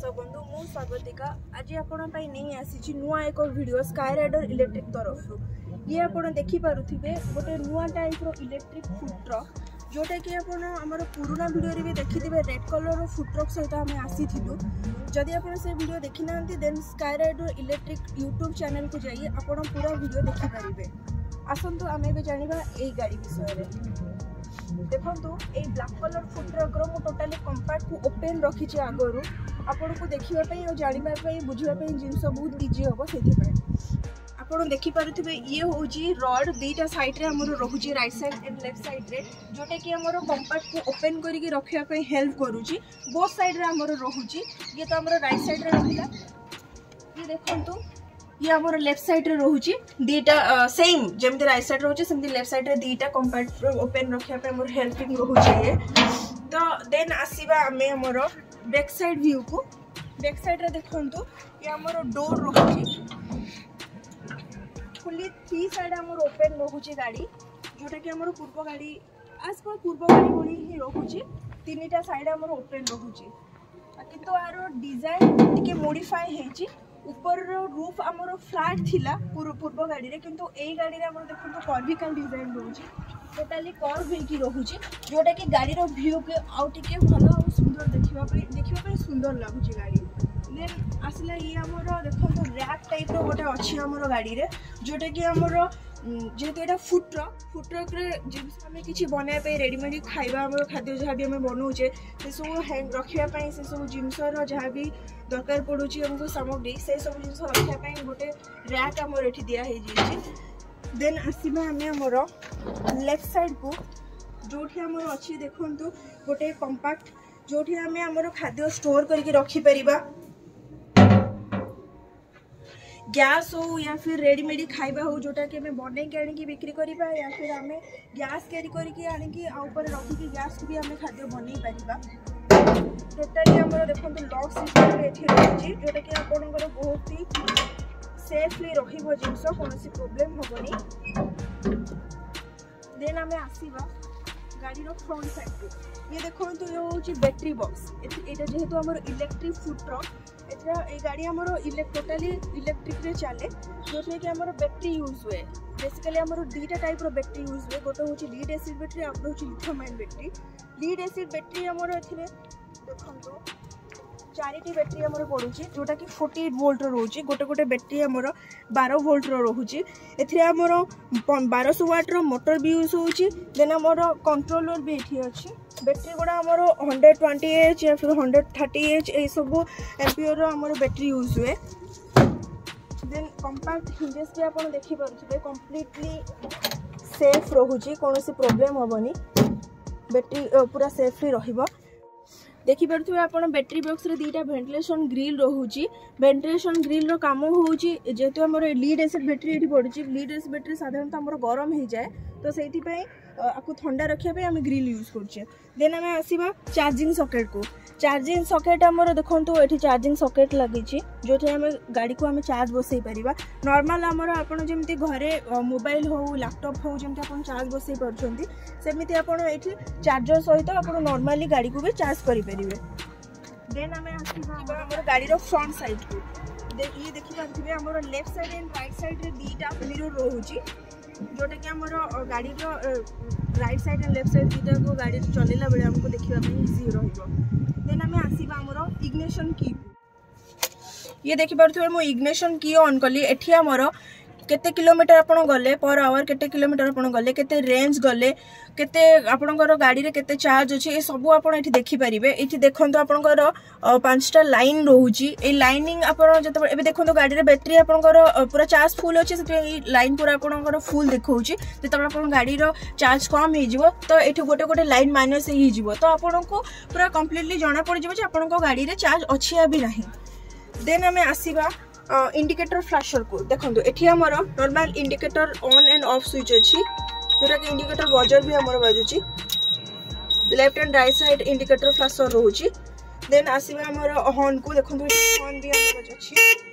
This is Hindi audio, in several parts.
तो बंधु मु स्वागतिका आज आपण नहीं आसी नुआ एक वीडियो स्काई राइडर इलेक्ट्रिक तरफ ये आप देखी पारुथिबे गोटे नुआ टाइप रो इलेक्ट्रिक फूड ट्रक जोटा कि आपण हमर पुराना वीडियो भी देखिथिबे रेड कलर फूड ट्रक सहित आम आसीथिलु जदि आपण से वीडियो देखि नांती then sky rider electric YouTube channel को जाई आपण पूरा वीडियो देखि परिबे। आसंतु आमे बे जानिबा एई गाड़ी विषय रे। देखो ये ब्लैक कलर फूड ट्रक रो टोटाली कंपार्ट को ओपन रखी आगरू आपन को देखापी और जानापी बुझापी जिनस बहुत इजी हम से आप देखिपे ये हूँ रड दुईटा सैड्रे आम रोचे राइट साइड एंड लेफ्ट सैड्रे जोटा कि आम कंपार्ट को ओपन करके रखापी हेल्प करुच्ची बोथ सैड्रे आम रोचे ये तो आम राइट सैड्रे रहा ये देखो ये आम लेफ्ट सैड्रे रोचे दीटा सेम जमी राइट सैड रोचे सेमती लेफ्ट सैड्रे दीटा कंपार्ट ओपन रखापी आम हेल्पिंग रोचे ये तो देन आसवा आम आमर बैक साइड व्यू को बैक साइड देखु ये आमर डोर रोचे फुली थ्री साइड आम ओपन रोचे गाड़ी जोटा कि आम पूर्व गाड़ी आज पूर्व गाड़ी भली ही रोचे तीन टा साइड आम ओपन रोचे किंतु यार डिजाइन टी मोडिफाई होती ऊपर रूफ आमर फ्लैट थिला पूर्व गाड़ी रे किंतु एई गाड़ी रे आमर देखो कर्विकल डिजाइन रोचे टोटाली कर्व होकी रोचे जोटा कि गाड़ी रो व्यू के आउ टिके भलो और सुंदर देखिबा सुंदर लागुची गाड़ी देन आसला ये आमर देखो रैक टाइप रो गोटे अच्छी आमर गाड़ी रे जोटा कि आमर जेहेतु यहाँ फूड ट्रक रे जिनस आम कि बनवाई रेडीमेड खाଇବା आम खाद्य जहाँ भी आम बनाऊे से सब रखापी से सब जिनसर जहाँ भी दरकार पड़ुची आमको सामग्री से सब जिन रखापी गोटे रैक आमर ये दिखाई देन आसवा आम आमर लेफ्ट साइड को जो आमर अच्छी देखु गोटे कंपाक्ट जो आम आमर खाद्य स्टोर करके रखिपर गैस हो या फिर रेडीमेड खाଇବା हो जोटा कि आम बनई आनिकी बिक्री करवा या फिर आम गैस कैरी करके आनिकी रखिकी गैस को भी आम खाद्य बनई पार टोटाली आम देखो लॉक सिस्टम रही जोटा कि आपंकर बहुत ही सेफली रही जिनस कौन प्रोब्लेम हेनी देन आम आसवा गाड़ी फ्रंट साइड को ये देखो ये हूँ बैटरी बॉक्स यहाँ जेहेतु आम इलेक्ट्रिक फूड ट्रक ये गाड़ी आमर टोटाली इलेक्ट्रिक रे चले जो कि आमर बैटरी यूज हुए बेसिकली आमर दुईटा टाइप रो बैटरी यूज हुए गोटे हूँ लीड एसिड बैटरी आ गोटे हूँ lithium ion battery lead acid battery आमर देखो चारिटी बैटरी आमर पड़ुची जोटा कि 48 वोल्ट रोचे गोटे गोटे बैटरी आमर 12 वोल्ट रोचे एथिरे आमर 1200 वाट रो मोटर भी यूज होची देन आमर कंट्रोलर भी एठी अछि बैटरी गुड़ा आमर 120H या फिर 130H ये सब एम्पियर आमर बैटरी यूज हुए देन कंपैक्ट हिंजेस भी आप देखि पारुथिबे कंप्लीटली सेफ रोहुची कोनोसी प्रॉब्लम होबनी बैटरी पूरा सेफली रहिबो देखि पारुथिबे आपण बैटरी बॉक्स रे दीटा वेंटिलेशन ग्रिल रोहुची वेंटिलेशन ग्रिल रो काम होउची जेतु हमर लीड एसिड बैटरी एठी पडुची लीड एसिड बैटरी साधारणतः हमर गरम हो जाए तो सेठी पई आपको ठंडा रखिया पे आम ग्रिल यूज करछे देन आम आसीबा चार्जिंग सॉकेट को चार्जिंग सॉकेट हमर देखंतु एठी चार्जिंग सॉकेट लागिची जोथे हम गाड़ी को आम चार्ज बसई परिबा नॉर्मल हमर आपण जेमति घरे मोबाइल हो लैपटॉप हो जेमति आपण चार्ज बसई परछंती सेमिति आपण एठी चार्जर सहित आपण नॉर्मली गाड़ी को भी चार्ज करि परिबे देन आम आसीबा हमर गाड़ी रो फ्रंट साइड को ये देखि पारथिबे हमर left side and right side रे दीटा मिरर रोहुची जोटा कि आमर गाड़ी right side and left side दुटा को गाड़ी चलेला बेले हमको देखिबा ପାଇଁ इजी रहइबो देन आमे आसीबा हमर इग्निशन की ये देखि पारथबे मो इग्निशन की ऑन कली एठी हमर केते किलोमीटर आपण गले पर आवर केते किलोमीटर आपण गले केते रेंज गले केते आपणकर गाड़ी रे केते चार्ज अछि ए सब आपण एठी देखि परिबे एठी देखंतो आपणकर पांचटा लाइन रोहुची ए लाइनिंग आपण जते एबे देखंतो गाड़ी रे बैटरी आपणकर पूरा चार्ज फुल अछि सेते लाइन पूरा आपणकर फुल देखौची जते आपण गाड़ी रो चार्ज कम हे जिवो तो एठी गोटे गोटे लाइन माइनस हे जिवो तो आपणको पूरा कंप्लीटली जाना पड़ जिवो जे आपणको गाड़ी रे चार्ज अछि या भी नाही देन हमें आसीबा इंडिकेटर फ्लैशर को देखो एठी हमर normal indicator on and off switch अछि जोटा कि इंडिकेटर बजर भी हमर बाजुची left and right side indicator flasher रोहुची देन आसीबा हमर हॉर्न को देखो हॉर्न भी हमर अछि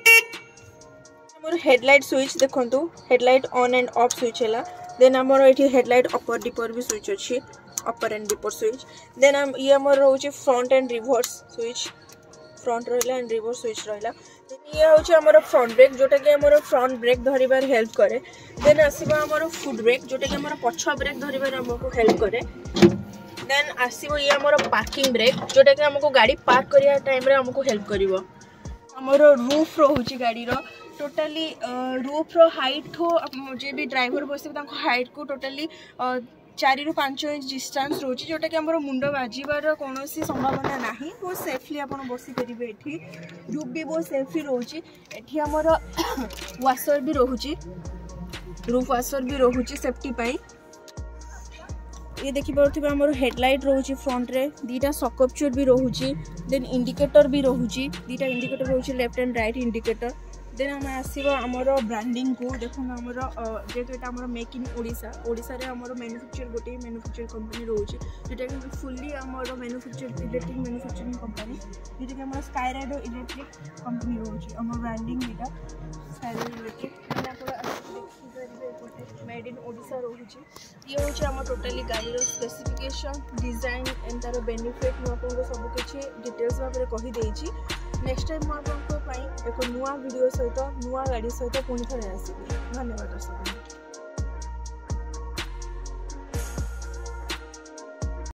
हमर हेडलाइट स्विच देखो headlight on and off switch हैला देन हमर एठी हेडलाइट अपर डिपर भी स्विच अछि upper and dipper switch then ये हमर रोहुची front and reverse switch front रहा एंड रिवर्स स्विच रहा। देन ये हूँ आमर फ्रंट ब्रेक जोटा कि आमर फ्रंट ब्रेक धरबार हेल्प करे। देन आसो आमर फुट ब्रेक जोटा कि आमर पछ ब्रेक धरबार आमको हेल्प करे। देन आसो ये आमर पार्किंग ब्रेक जोटा कि आमको गाड़ी पार्क करने टाइम आमको हेल्प कर। आमर रूफ रोचे गाड़ी टोटाली रूफ रो हाइट हो जे भी ड्राइवर बस हाइट को टोटाली 4 ରୁ 5 इंच डिस्टेंस रोचे जोटा कि आमर मुंड बाजार कौन संभावना ना बहुत सेफली आप बसीपर ये रूफ भी बहुत सेफली रोचे। ये आमर वाशर भी रोचे रूफ वाशर भी रोचे सेफ्टी पाई। ये देखिपे आमर हेडलाइट रोचे फ्रंट रे 2टा सकपचर भी रोचे। देन इंडिकेटर भी रोचे 2टा इंडिकेटर रोचे left and right indicator. Then आम आसो आमर ब्रांडिंग को देखो आमर जेहेतु यहाँ आम मेक इन ओडिशा ओडिशा रे आमर मैन्युफैक्चर गोटे मैन्युफैक्चर कंपनी रोचे जोटा कि फुल्ली आमर मैन्युफैक्चर इलेक्ट्रिक मैन्युफैक्चरिंग कंपनी जोटा कि आम स्काईराइड इलेक्ट्रिक कंपनी रोचे आम ब्रांडिंग यहाँ Skyride electric made in Odisha रोचे। ये हूँ आम टोटाली गाड़ी स्पेसिफिकेशन डिजाइन एंड तार बेनिफिट मुझे सबकि डिटेल्स भाव में कहीदे। नेक्स्ट टाइम मुझे एक नुआ वीडियो सहित नुआ गाड़ी सहित पुणी थे आसबि। धन्यवाद दर्शक।